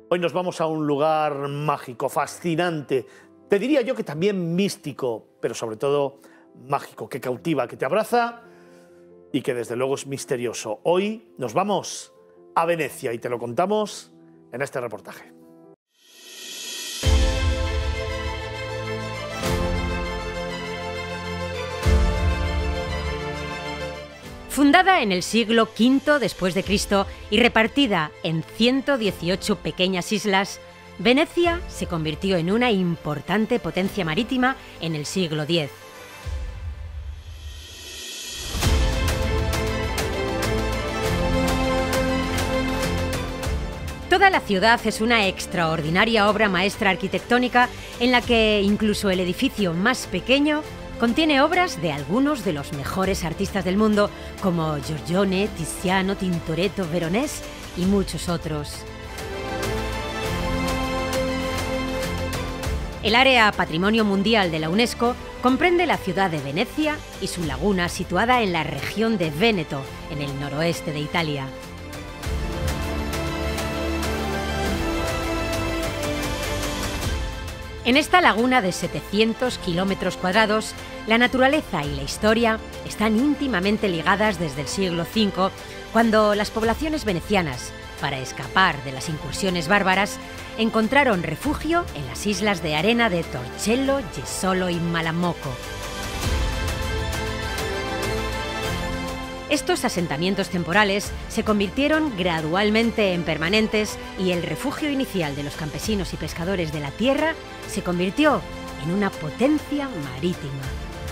Hoy nos vamos a un lugar mágico, fascinante, te diría yo que también místico, pero sobre todo mágico, que cautiva, que te abraza y que desde luego es misterioso. Hoy nos vamos a Venecia y te lo contamos en este reportaje. Fundada en el siglo V después de Cristo y repartida en 118 pequeñas islas, Venecia se convirtió en una importante potencia marítima en el siglo X. Toda la ciudad es una extraordinaria obra maestra arquitectónica en la que incluso el edificio más pequeño contiene obras de algunos de los mejores artistas del mundo, como Giorgione, Tiziano, Tintoretto, Veronese y muchos otros. El área Patrimonio Mundial de la UNESCO comprende la ciudad de Venecia y su laguna situada en la región de Véneto, en el noroeste de Italia. En esta laguna de 700 kilómetros cuadrados, la naturaleza y la historia están íntimamente ligadas desde el siglo V, cuando las poblaciones venecianas, para escapar de las incursiones bárbaras, encontraron refugio en las islas de arena de Torcello, Jesolo y Malamocco. Estos asentamientos temporales se convirtieron gradualmente en permanentes y el refugio inicial de los campesinos y pescadores de la tierra se convirtió en una potencia marítima.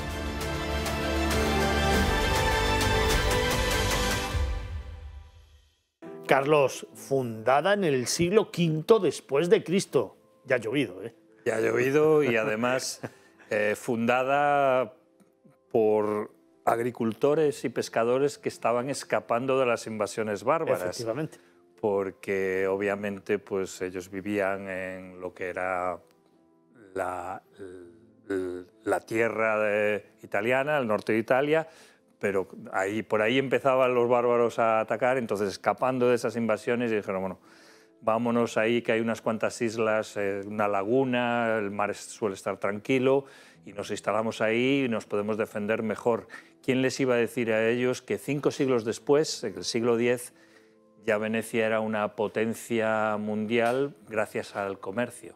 Carlos, fundada en el siglo V después de Cristo. Ya ha llovido, ¿eh? Ya ha llovido y además fundada por agricultores y pescadores que estaban escapando de las invasiones bárbaras. Efectivamente. Porque obviamente pues ellos vivían en lo que era la tierra italiana, el norte de Italia, pero por ahí empezaban los bárbaros a atacar, entonces escapando de esas invasiones dijeron, bueno, vámonos ahí que hay unas cuantas islas, una laguna, el mar suele estar tranquilo y nos instalamos ahí y nos podemos defender mejor. ¿Quién les iba a decir a ellos que 5 siglos después, en el siglo X, ya Venecia era una potencia mundial gracias al comercio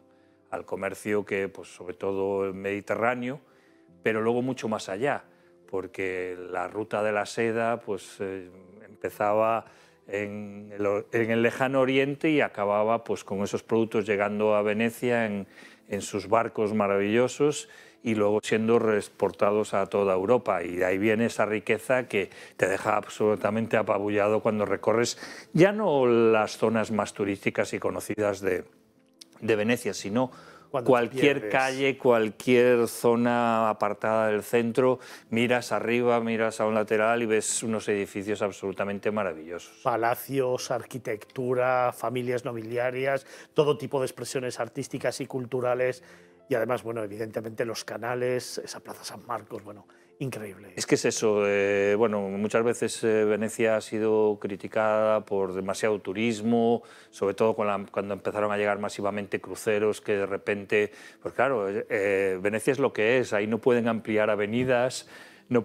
que, pues, sobre todo el Mediterráneo, pero luego mucho más allá, porque la ruta de la seda pues, empezaba en el lejano oriente y acababa pues, con esos productos llegando a Venecia en sus barcos maravillosos y luego siendo exportados a toda Europa. Y de ahí viene esa riqueza que te deja absolutamente apabullado cuando recorres ya no las zonas más turísticas y conocidas de Venecia, sino cualquier calle, cualquier zona apartada del centro, miras arriba, miras a un lateral y ves unos edificios absolutamente maravillosos. Palacios, arquitectura, familias nobiliarias, todo tipo de expresiones artísticas y culturales y además, bueno, evidentemente los canales, esa Plaza San Marcos, bueno, increíble. Es que es eso, bueno, muchas veces Venecia ha sido criticada por demasiado turismo, sobre todo cuando empezaron a llegar masivamente cruceros que de repente, pues claro, Venecia es lo que es, ahí no pueden ampliar avenidas, no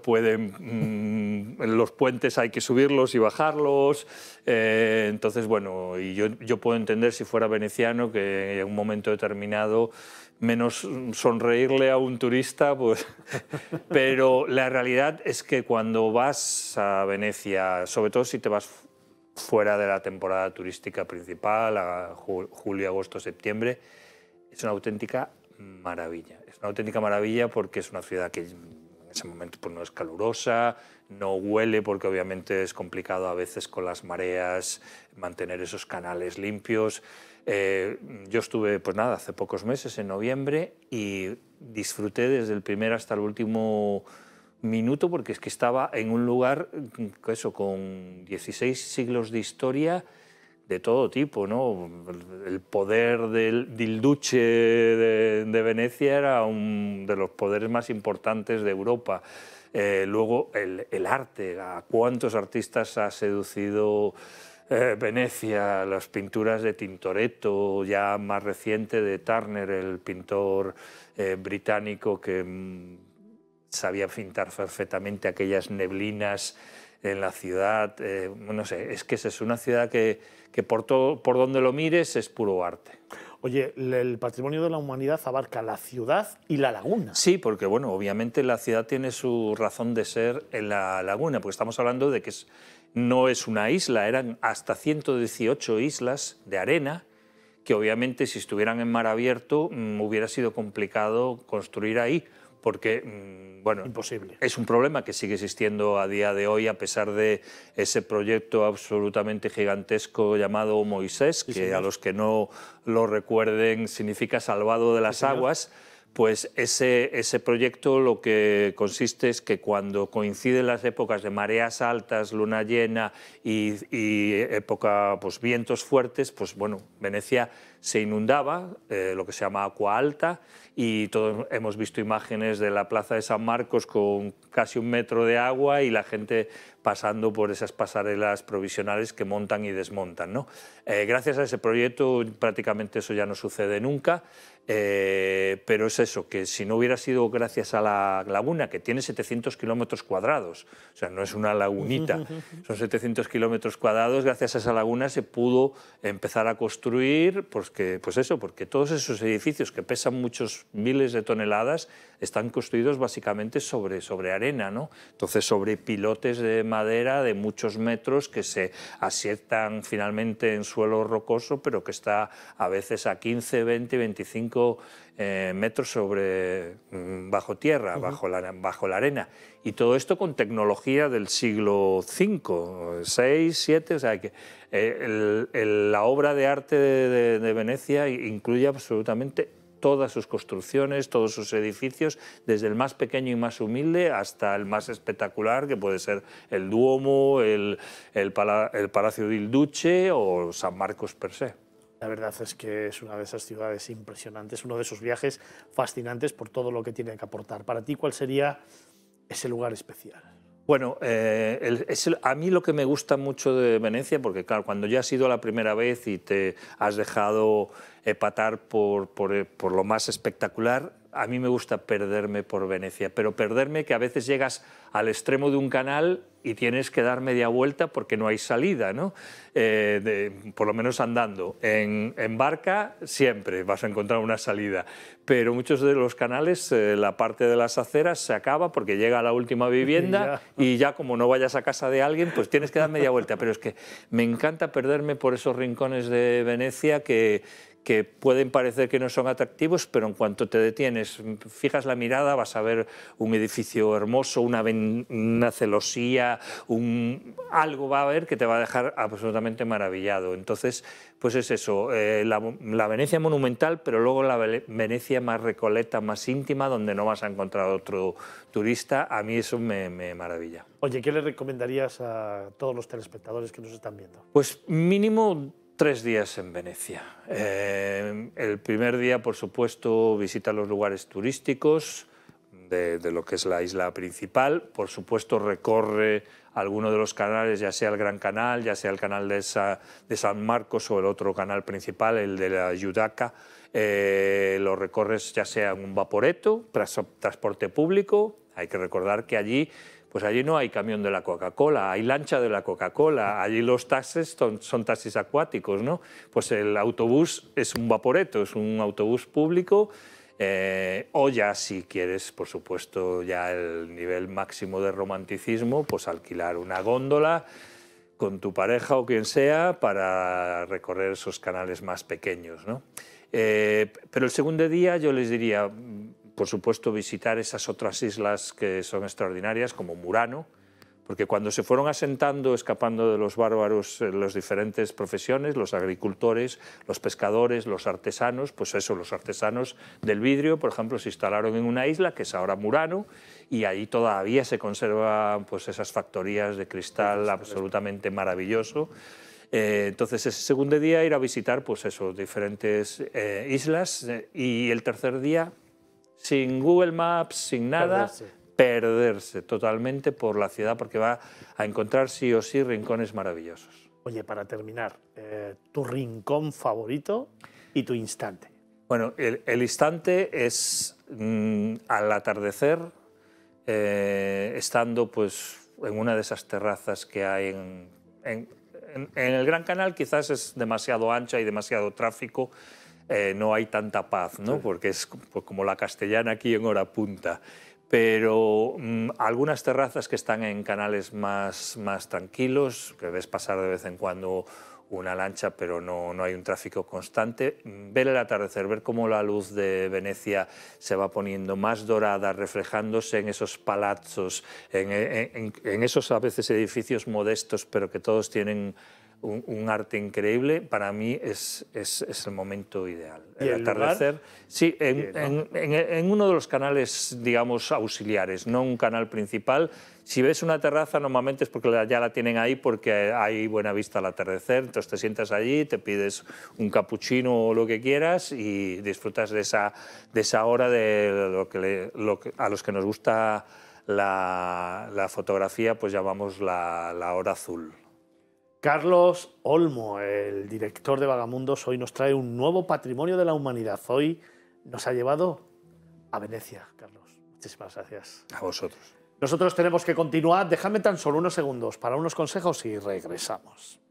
pueden, los puentes hay que subirlos y bajarlos, entonces bueno, y yo puedo entender si fuera veneciano que en un momento determinado menos sonreírle a un turista, pues, pero la realidad es que cuando vas a Venecia, sobre todo si te vas fuera de la temporada turística principal, a julio, agosto, septiembre, es una auténtica maravilla. Es una auténtica maravilla porque es una ciudad que en ese momento pues, no es calurosa, no huele porque obviamente es complicado a veces con las mareas mantener esos canales limpios. Yo estuve, pues nada, hace pocos meses, en noviembre, y disfruté desde el primer hasta el último minuto porque es que estaba en un lugar eso, con 16 siglos de historia de todo tipo, ¿no? El poder del duce de Venecia era uno de los poderes más importantes de Europa. Luego el arte, a cuántos artistas ha seducido Venecia, las pinturas de Tintoretto, ya más reciente de Turner, el pintor británico que sabía pintar perfectamente aquellas neblinas en la ciudad. No sé, es que es una ciudad que por donde lo mires es puro arte. Oye, el patrimonio de la humanidad abarca la ciudad y la laguna. Sí, porque bueno, obviamente la ciudad tiene su razón de ser en la laguna, porque estamos hablando de que no es una isla, eran hasta 118 islas de arena, que obviamente si estuvieran en mar abierto hubiera sido complicado construir ahí, porque bueno, imposible. Es un problema que sigue existiendo a día de hoy, a pesar de ese proyecto absolutamente gigantesco llamado Moisés, sí, que señor, a los que no lo recuerden significa salvado de las aguas. Pues ese proyecto lo que consiste es que cuando coinciden las épocas de mareas altas, luna llena y época, pues, vientos fuertes, pues bueno, Venecia se inundaba, lo que se llama agua alta, y todos hemos visto imágenes de la plaza de San Marcos con casi 1 metro de agua y la gente pasando por esas pasarelas provisionales que montan y desmontan, ¿no? Gracias a ese proyecto prácticamente eso ya no sucede nunca, pero es eso, que si no hubiera sido gracias a la laguna, que tiene 700 kilómetros cuadrados, o sea, no es una lagunita, son 700 kilómetros cuadrados, gracias a esa laguna se pudo empezar a construir, porque todos esos edificios que pesan muchos miles de toneladas están construidos básicamente sobre arena, ¿no? Entonces sobre pilotes de madera de muchos metros que se asientan finalmente en suelo rocoso, pero que está a veces a 15, 20, 25 metros bajo tierra, bajo la arena. Y todo esto con tecnología del siglo V, VI, VII, o sea que la obra de arte de Venecia incluye absolutamente todas sus construcciones, todos sus edificios, desde el más pequeño y más humilde hasta el más espectacular, que puede ser el Duomo, el Palacio del Duce o San Marcos per se. La verdad es que es una de esas ciudades impresionantes, uno de esos viajes fascinantes por todo lo que tiene que aportar. Para ti, ¿cuál sería ese lugar especial? Bueno, a mí lo que me gusta mucho de Venecia, porque claro, cuando ya has ido la primera vez y te has dejado epatar por lo más espectacular, a mí me gusta perderme por Venecia, pero perderme que a veces llegas al extremo de un canal y tienes que dar media vuelta porque no hay salida, ¿no? Por lo menos andando. En barca siempre vas a encontrar una salida, pero muchos de los canales, la parte de las aceras se acaba porque llega a la última vivienda y ya como no vayas a casa de alguien, pues tienes que dar media vuelta. Pero es que me encanta perderme por esos rincones de Venecia que pueden parecer que no son atractivos, pero en cuanto te detienes, fijas la mirada, vas a ver un edificio hermoso, una celosía, algo va a haber que te va a dejar absolutamente maravillado. Entonces, pues es eso, la Venecia monumental, pero luego la Venecia más recoleta, más íntima, donde no vas a encontrar otro turista. A mí eso me maravilla. Oye, ¿qué le recomendarías a todos los telespectadores que nos están viendo? Pues mínimo 3 días en Venecia. El primer día, por supuesto, visita los lugares turísticos de lo que es la isla principal. Por supuesto, recorre alguno de los canales, ya sea el Gran Canal, ya sea el canal de San Marcos o el otro canal principal, el de la Giudecca. Lo recorres ya sea en un vaporetto, transporte público. Hay que recordar que allí no hay camión de la Coca-Cola, hay lancha de la Coca-Cola, allí los taxis son taxis acuáticos, ¿no? Pues el autobús es un vaporetto, es un autobús público, o ya si quieres, por supuesto, ya el nivel máximo de romanticismo, pues alquilar una góndola con tu pareja o quien sea para recorrer esos canales más pequeños, ¿no? Pero el segundo día yo les diría, por supuesto, visitar esas otras islas que son extraordinarias, como Murano, porque cuando se fueron asentando, escapando de los bárbaros, las diferentes profesiones, los agricultores, los pescadores, los artesanos, pues eso, los artesanos del vidrio, por ejemplo, se instalaron en una isla que es ahora Murano, y ahí todavía se conservan pues esas factorías de cristal absolutamente maravilloso. Entonces, ese segundo día ir a visitar pues eso, diferentes islas, y el tercer día, sin Google Maps, sin nada, perderse totalmente por la ciudad, porque va a encontrar sí o sí rincones maravillosos. Oye, para terminar, tu rincón favorito y tu instante. Bueno, el instante es al atardecer, estando pues en una de esas terrazas que hay en el Gran Canal. Quizás es demasiado ancha y demasiado tráfico, no hay tanta paz, ¿no? Sí. Porque es pues, como la Castellana aquí en hora punta. Pero algunas terrazas que están en canales más tranquilos, que ves pasar de vez en cuando una lancha, pero no hay un tráfico constante. Ver el atardecer, ver cómo la luz de Venecia se va poniendo más dorada, reflejándose en esos palazzos, en esos a veces edificios modestos, pero que todos tienen un arte increíble, para mí es el momento ideal. El atardecer, lugar? Sí, en uno de los canales, digamos, auxiliares, no un canal principal. Si ves una terraza, normalmente es porque ya la tienen ahí, porque hay buena vista al atardecer. Entonces te sientas allí, te pides un cappuccino o lo que quieras y disfrutas de esa hora de a los que nos gusta la fotografía, pues llamamos la hora azul. Carlos Olmo, el director de Vagamundos, hoy nos trae un nuevo patrimonio de la humanidad. Hoy nos ha llevado a Venecia, Carlos. Muchísimas gracias. A vosotros. Nosotros tenemos que continuar. Déjame tan solo unos segundos para unos consejos y regresamos.